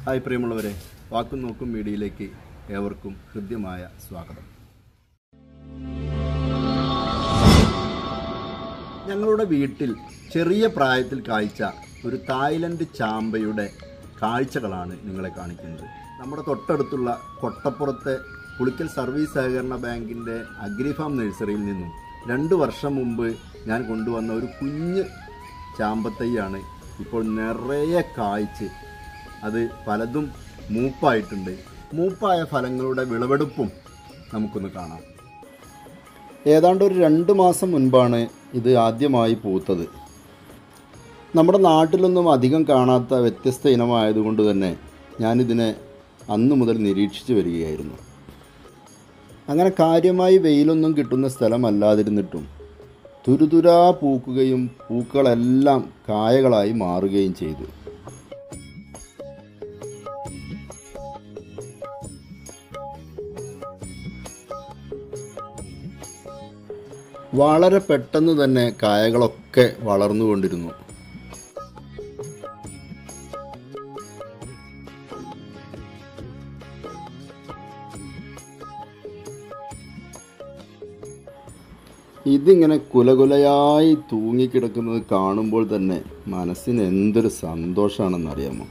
Hi പ്രിയമുള്ളവരെ, വാക്കും നോക്കും മീഡിയയിലേക്ക് ഏവർക്കും ഹൃദ്യമായ സ്വാഗതം. ഞങ്ങളുടെ വീട്ടിൽ ചെറിയ പ്രായത്തിൽ കായ്ച്ച ഒരു തായ്ലൻഡ് ചാമ്പയുടെ കാഴ്ചകളാണ് നിങ്ങളെ കാണിക്കുന്നത്. നമ്മുടെ തൊട്ടടുത്തുള്ള കൊട്ടപ്പുറത്തെ പുളിക്കൽ സർവീസ് സഹകരണ ബാങ്കിൻ്റെ അഗ്രിഫാം നഴ്സറിയിൽ നിന്നും 2 വർഷം മുമ്പ് ഞാൻ കൊണ്ടുവന്ന ഒരു കുഞ്ഞ് ചാമ്പത്തൈയാണ് ഇപ്പോൾ നിറയെ കായ്ച്ച് അത് പലതും മൂപ്പായിട്ടുണ്ട്. മൂപ്പായ ഫലങ്ങളുടെ വിളവെടുപ്പും നമുക്കൊന്ന് കാണാം. ഏതാണ്ട് ഒരു 2 മാസം മുൻപാണ് ഇത് ആദ്യമായി പൂത്തത്. നമ്മുടെ നാട്ടിലൊന്നും അധികം കാണാത്ത വ്യത്യസ്ത ഇനമായതുകൊണ്ട് തന്നെ ഞാനിതിനെ അന്നു മുതൽ നിരീക്ഷിച്ചു വരികയായിരുന്നു. അങ്ങനെ കാര്യമായി വെയിലൊന്നും കിട്ടുന്ന സ്ഥലമല്ലാതിരുന്നിട്ടും തുരുതുരാ പൂക്കുകയും പൂക്കളെല്ലാം കായകളായി മാറുകയും ചെയ്തു. വളരെ പെട്ടെന്ന് തന്നെ കായകളൊക്കെ വളർന്നുകൊണ്ടിരുന്നു. ഇതിങ്ങനെ കുലകുലയായി തൂങ്ങിക്കിടക്കുന്നത് കാണുമ്പോൾ തന്നെ മനസ്സിന് എന്തൊരു സന്തോഷമാണെന്നറിയാമോ?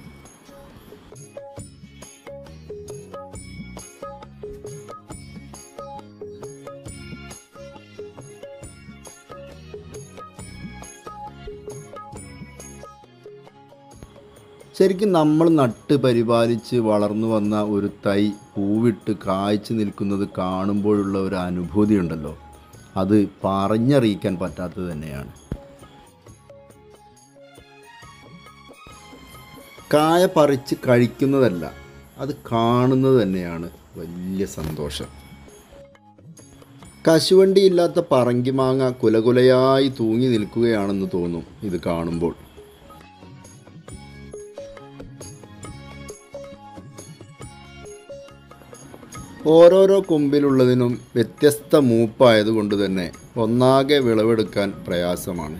ശരിക്കും നമ്മൾ നട്ട് പരിപാലിച്ച് വളർന്നു വന്ന ഒരു തൈ പൂവിട്ട് കായ്ച്ചു നിൽക്കുന്നത് കാണുമ്പോഴുള്ള ഒരു അനുഭൂതി ഉണ്ടല്ലോ, അത് പറഞ്ഞറിയിക്കാൻ പറ്റാത്തത് തന്നെയാണ്. കായ പറിച്ച് കഴിക്കുന്നതല്ല, അത് കാണുന്നത് തന്നെയാണ് വലിയ സന്തോഷം. കശുവണ്ടിയില്ലാത്ത പറങ്കിമാങ്ങ കുലകുലയായി തൂങ്ങി നിൽക്കുകയാണെന്ന് തോന്നും ഇത് കാണുമ്പോൾ. ഓരോരോ കൊമ്പിലുള്ളതിനും വ്യത്യസ്ത മൂപ്പായതുകൊണ്ട് തന്നെ ഒന്നാകെ വിളവെടുക്കാൻ പ്രയാസമാണ്.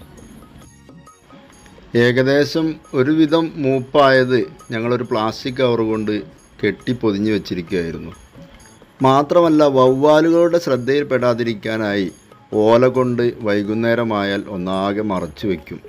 ഏകദേശം ഒരുവിധം മൂപ്പായത് ഞങ്ങളൊരു പ്ലാസ്റ്റിക് കവർ കൊണ്ട് കെട്ടിപ്പൊതിഞ്ഞ് വെച്ചിരിക്കുകയായിരുന്നു. മാത്രമല്ല വവ്വാലുകളുടെ ശ്രദ്ധയിൽപ്പെടാതിരിക്കാനായി ഓല കൊണ്ട് വൈകുന്നേരമായാൽ ഒന്നാകെ മറച്ചു വയ്ക്കും.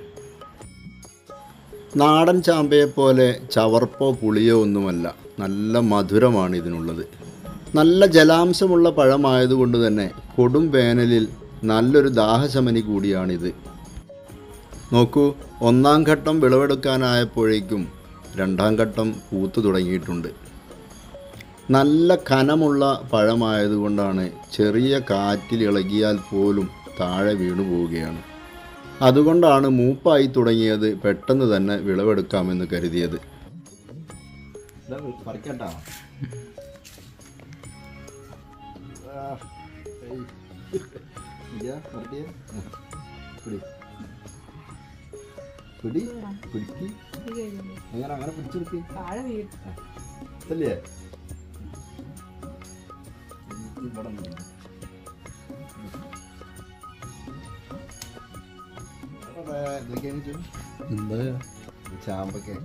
നാടൻ ചാമ്പയെപ്പോലെ ചവർപ്പോ പുളിയോ ഒന്നുമല്ല, നല്ല മധുരമാണ് ഇതിനുള്ളത്. നല്ല ജലാംശമുള്ള പഴമായതുകൊണ്ട് തന്നെ കൊടും വേനലിൽ നല്ലൊരു ദാഹശമനി കൂടിയാണിത്. നോക്കൂ, 1ാം ഘട്ടം വിളവെടുക്കാനായപ്പോഴേക്കും 2ാം ഘട്ടം പൂത്തു തുടങ്ങിയിട്ടുണ്ട്. നല്ല കനമുള്ള പഴമായതുകൊണ്ടാണ് ചെറിയ കാറ്റിൽ ഇളകിയാൽ പോലും താഴെ വീണു പോവുകയാണ്. അതുകൊണ്ടാണ് മൂപ്പായി തുടങ്ങിയത് പെട്ടെന്ന് തന്നെ വിളവെടുക്കാമെന്ന് കരുതിയത്. അങ്ങനെ പിടിച്ചെടുക്കല്ലേ ചാമ്പൊക്കെ